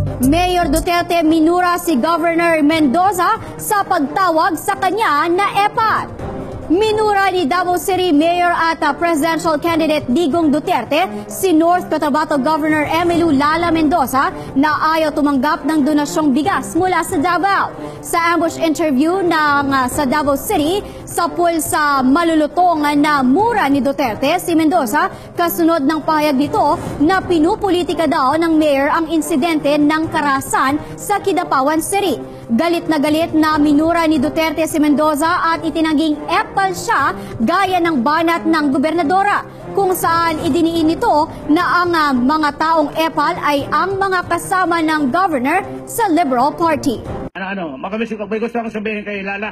Mayor Duterte minura si Governor Mendoza sa pagtawag sa kanya na EPAL. Minura ni Davao City Mayor at Presidential Candidate Digong Duterte si North Cotabato Governor Emilu Lala Mendoza na ayaw tumanggap ng donasyong bigas mula sa Davao. Sa ambush interview sa Davao City, sa pool sa malulutong na mura ni Duterte si Mendoza, kasunod ng pahayag nito na pinupolitika daw ng mayor ang insidente ng karahasan sa Kidapawan City. Galit na minura ni Duterte si Mendoza at itinangging EPAL siya gaya ng banat ng gobernadora, kung saan idiniin nito na ang mga taong EPAL ay ang mga kasama ng governor sa Liberal Party. Makamisip ko, may gusto akong sabihin kay Lala.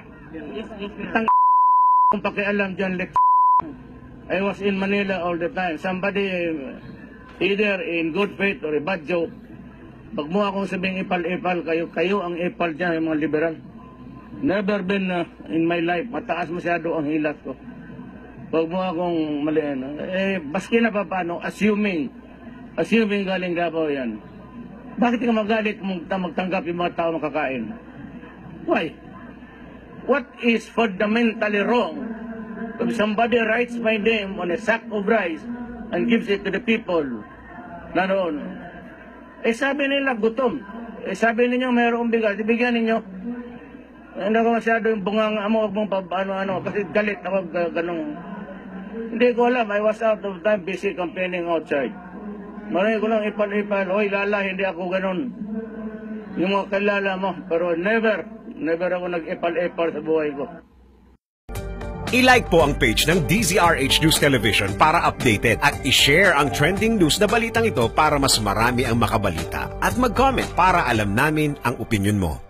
Kung pakialam dyan, I was in Manila all the time. Somebody, either in good faith or a bad joke, pag mo akong sabing ipal-ipal, kayo ang ipal dyan, yung mga liberal. Never been in my life, mataas masyado ang hilat ko. Pag mo akong maliin, baski na pa paano, assuming galing Davao yan. Bakit ka magalit magtanggap yung mga tao makakain? Why? What is fundamentally wrong? If somebody writes my name on a sack of rice and gives it to the people, naroon, sabi nila gutom. Sabi ninyo mayroong bigas, ibigyan ninyo. Hindi ko masyado yung bungang huwag mong ano, kasi galit ako ganun. Hindi ko alam, I was out of time, busy campaigning outside. Marami ko lang ipal-ipal, hoy Lala, hindi ako ganun. Yung mga kalala mo, pero never ako nag-ipal-ipal sa buhay ko. I-like po ang page ng DZRH News Television para updated at i-share ang trending news na balitang ito para mas marami ang makabalita. At mag-comment para alam namin ang opinion mo.